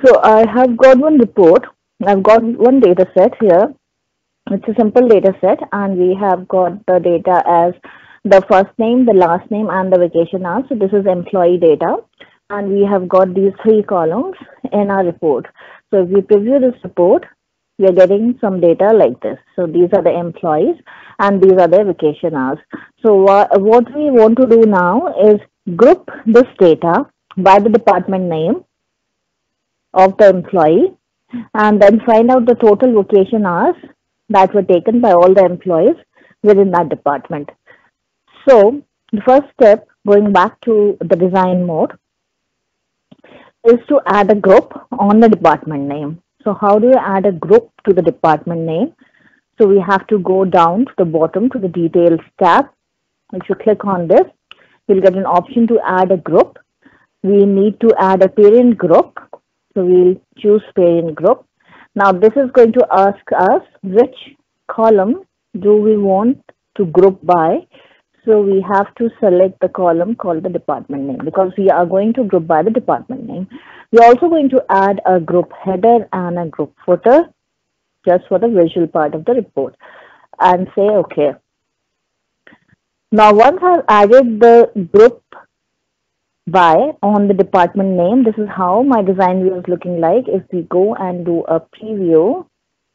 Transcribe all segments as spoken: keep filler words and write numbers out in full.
So I have got one report. I've got one data set here. It's a simple data set, and we have got the data as the first name, the last name, and the vacation hours. So this is employee data, and we have got these three columns in our report. So if we preview this report, we are getting some data like this. So these are the employees, and these are their vacation hours. So uh, what we want to do now is group this data by the department name of the employee, and then find out the total vacation hours that were taken by all the employees within that department. So the first step, going back to the design mode, is to add a group on the department name. So how do you add a group to the department name? So we have to go down to the bottom to the details tab. If you click on this, you'll get an option to add a group. We need to add a parent group. So we'll choose parent group. Now this is going to ask us which column do we want to group by. So we have to select the column called the department name, because we are going to group by the department name. We're also going to add a group header and a group footer just for the visual part of the report, and say OK. Now once I've added the group by on the department name, this is how my design view is looking like. If we go and do a preview,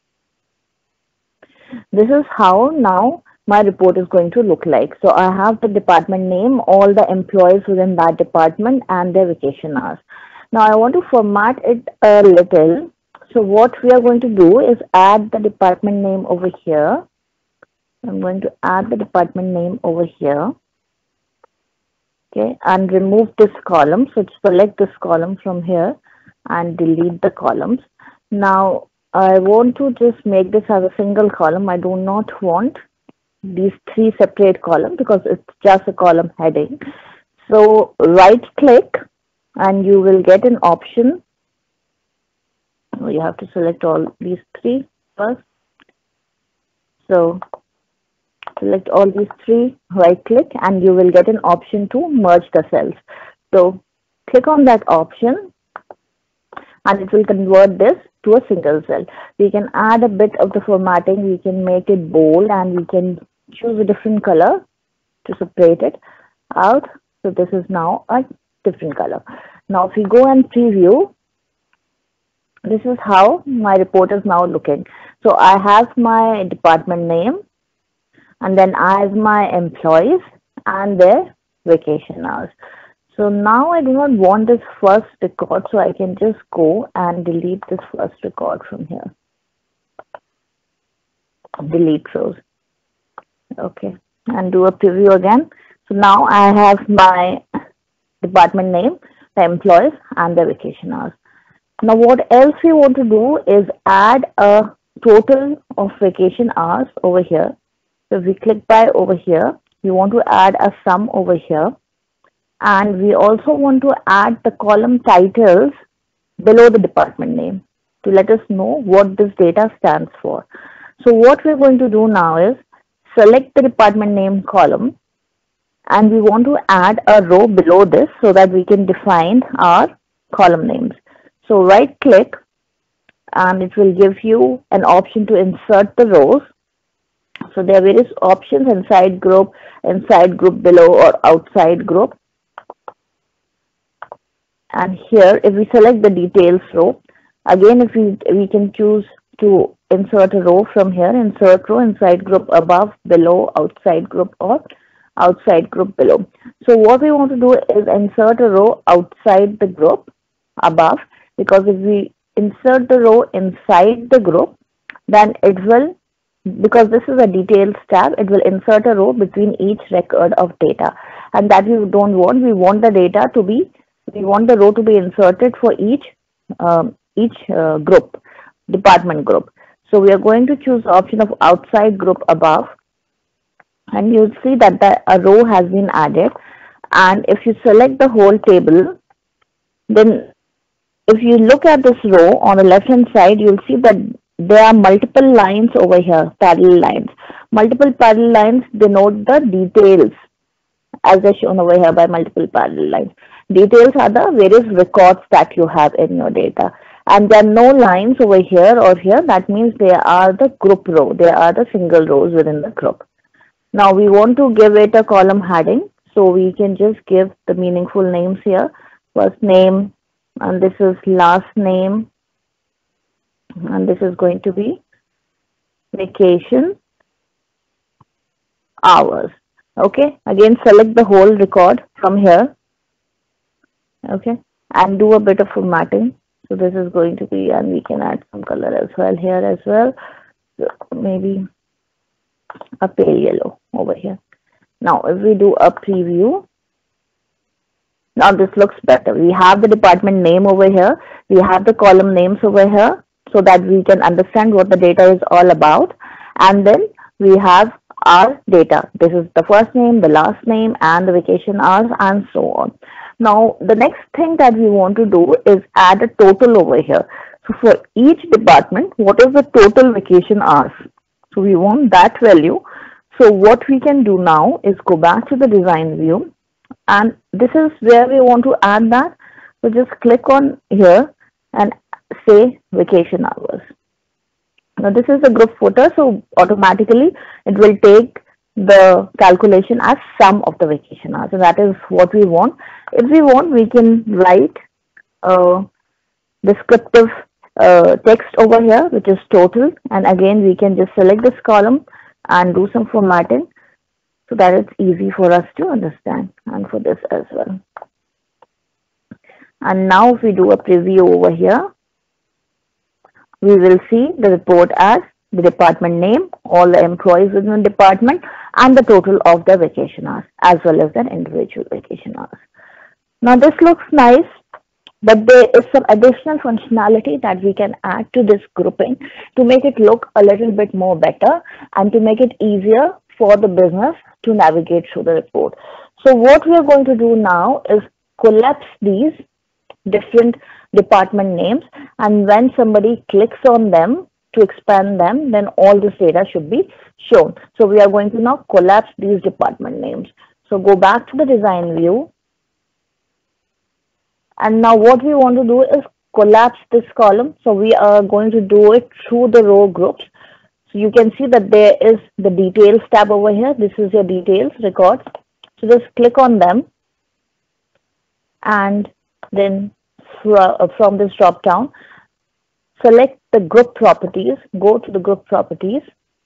this is how now my report is going to look like. So I have the department name, all the employees within that department, and their vacation hours. Now I want to format it a little. So what we are going to do is add the department name over here. I'm going to add the department name over here. Okay, and remove this column. So select this column from here and delete the columns. Now I want to just make this as a single column. I do not want these three separate columns because it's just a column heading. So right click and you will get an option. You have to select all these three first. So select all these three, right click, and you will get an option to merge the cells. So click on that option and it will convert this to a single cell. We can add a bit of the formatting. We can make it bold and we can choose a different color to separate it out. So this is now a different color. Now if we go and preview, this is how my report is now looking. So I have my department name, and then I have my employees and their vacation hours. So now I do not want this first record, so I can just go and delete this first record from here. Delete rows. Okay, and do a preview again. So now I have my department name, the employees, and their vacation hours. Now what else we want to do is add a total of vacation hours over here. So if we click by over here, we want to add a sum over here. And we also want to add the column titles below the department name to let us know what this data stands for. So what we're going to do now is select the department name column, and we want to add a row below this so that we can define our column names. So right click and it will give you an option to insert the rows. So there are various options: inside group, inside group below, or outside group. And here if we select the details row, again if we we can choose to insert a row from here: insert row, inside group above, below, outside group, or outside group below. So what we want to do is insert a row outside the group above, because if we insert the row inside the group, then it will, because this is a details tab, it will insert a row between each record of data, and that we don't want. We want the data to be, we want the row to be inserted for each um, each uh, group, department group. So we are going to choose the option of outside group above, and you'll see that the, a row has been added. And if you select the whole table, then if you look at this row on the left hand side, you'll see that there are multiple lines over here, parallel lines. Multiple parallel lines denote the details, as they're shown over here by multiple parallel lines. Details are the various records that you have in your data. and there are no lines over here or here, that means they are the group row. They are the single rows within the group. Now we want to give it a column heading, so we can just give the meaningful names here. First name, and this is last name, and this is going to be vacation hours. Okay, again select the whole record from here. Okay, and do a bit of formatting. So this is going to be, and we can add some color as well here as well. So maybe a pale yellow over here. Now if we do a preview, now this looks better. We have the department name over here. We have the column names over here so that we can understand what the data is all about. And then we have our data. This is the first name, the last name, and the vacation hours, and so on. Now, the next thing that we want to do is add a total over here. So for each department, what is the total vacation hours? So we want that value. So what we can do now is go back to the design view, and this is where we want to add that. So just click on here and say vacation hours. Now this is a group footer, so automatically it will take the calculation as sum of the vacation hours. So that is what we want. If we want, we can write a descriptive uh, text over here, which is total. And again, we can just select this column and do some formatting so that it's easy for us to understand, and for this as well. And now if we do a preview over here, we will see the report as the department name, all the employees within the department, and the total of their vacation hours, as well as their individual vacation hours. Now this looks nice, but there is some additional functionality that we can add to this grouping to make it look a little bit more better and to make it easier for the business to navigate through the report. So what we are going to do now is collapse these different department names, and when somebody clicks on them to expand them, then all this data should be shown. So we are going to now collapse these department names. So go back to the design view, and now what we want to do is collapse this column. So we are going to do it through the row groups. So you can see that there is the details tab over here. This is your details records. So just click on them, and then from this drop down, select the group properties, go to the group properties,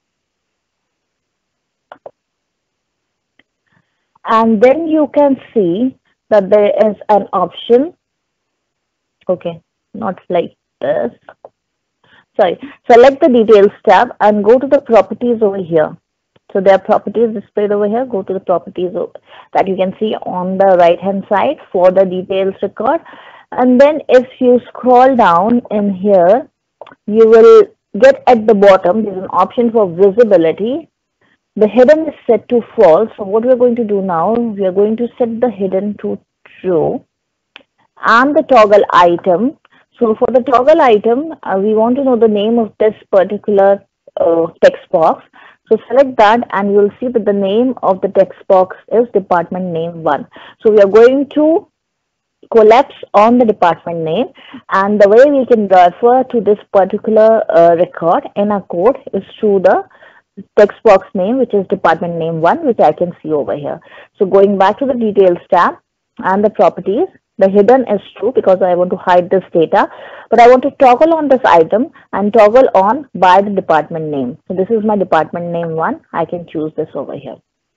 and then you can see that there is an option. Okay, not like this. Sorry, select the details tab and go to the properties over here. So there are properties displayed over here. Go to the properties that you can see on the right hand side for the details record. And then if you scroll down in here, you will get at the bottom, there's an option for visibility. The hidden is set to false. So what we're going to do now, we are going to set the hidden to true. And the toggle item. So for the toggle item, uh, we want to know the name of this particular uh, text box. So select that, and you'll see that the name of the text box is department name one. So we are going to collapse on the department name, and the way we can refer to this particular uh, record in our code is through the text box name, which is department name one, which I can see over here. So going back to the details tab and the properties, the hidden is true because I want to hide this data, but I want to toggle on this item and toggle on by the department name. So this is my department name one. I can choose this over here.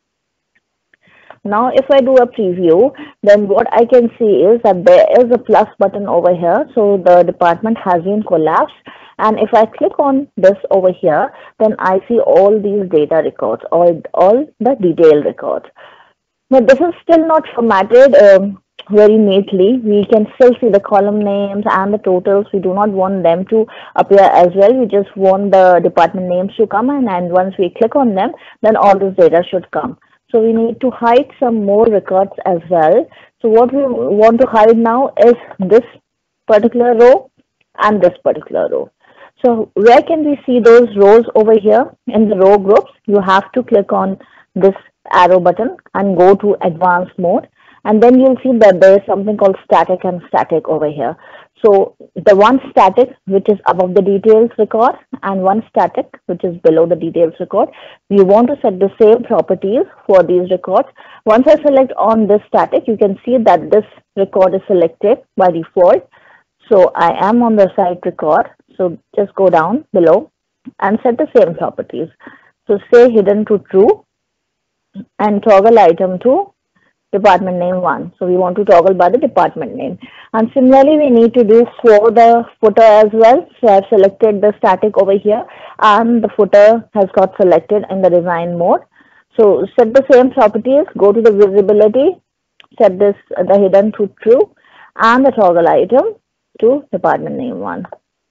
Now if I do a preview, then what I can see is that there is a plus button over here. So the department has been collapsed. And if I click on this over here, then I see all these data records, all, all the detailed records. Now this is still not formatted um, very neatly. We can still see the column names and the totals. We do not want them to appear as well. We just want the department names to come in, and once we click on them, then all this data should come. So we need to hide some more records as well. So what we want to hide now is this particular row and this particular row. So where can we see those rows over here in the row groups? You have to click on this arrow button and go to advanced mode. And then you'll see that there is something called static and static over here. So the one static, which is above the details record, and one static, which is below the details record, we want to set the same properties for these records. Once I select on this static, you can see that this record is selected by default. So I am on the site record. So just go down below and set the same properties. So say hidden to true and toggle item to department name one. So we want to toggle by the department name. And similarly, we need to do for the footer as well. So I've selected the static over here and the footer has got selected in the design mode. So set the same properties, go to the visibility, set this uh, the hidden to true and the toggle item to department name one.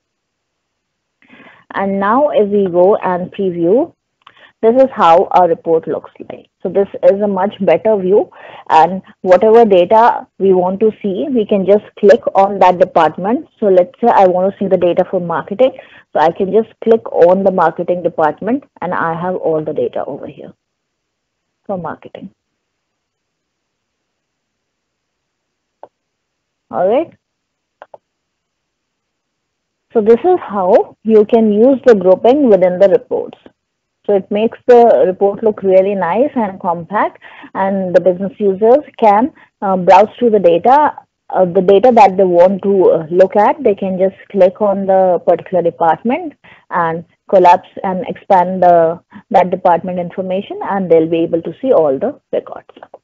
And now if we go and preview, this is how our report looks like. So this is a much better view, and whatever data we want to see, we can just click on that department. So let's say I want to see the data for marketing. So I can just click on the marketing department and I have all the data over here for marketing. All right. So this is how you can use the grouping within the reports. So it makes the report look really nice and compact, and the business users can uh, browse through the data, uh, the data that they want to uh, look at. They can just click on the particular department and collapse and expand the, that department information, and they'll be able to see all the records.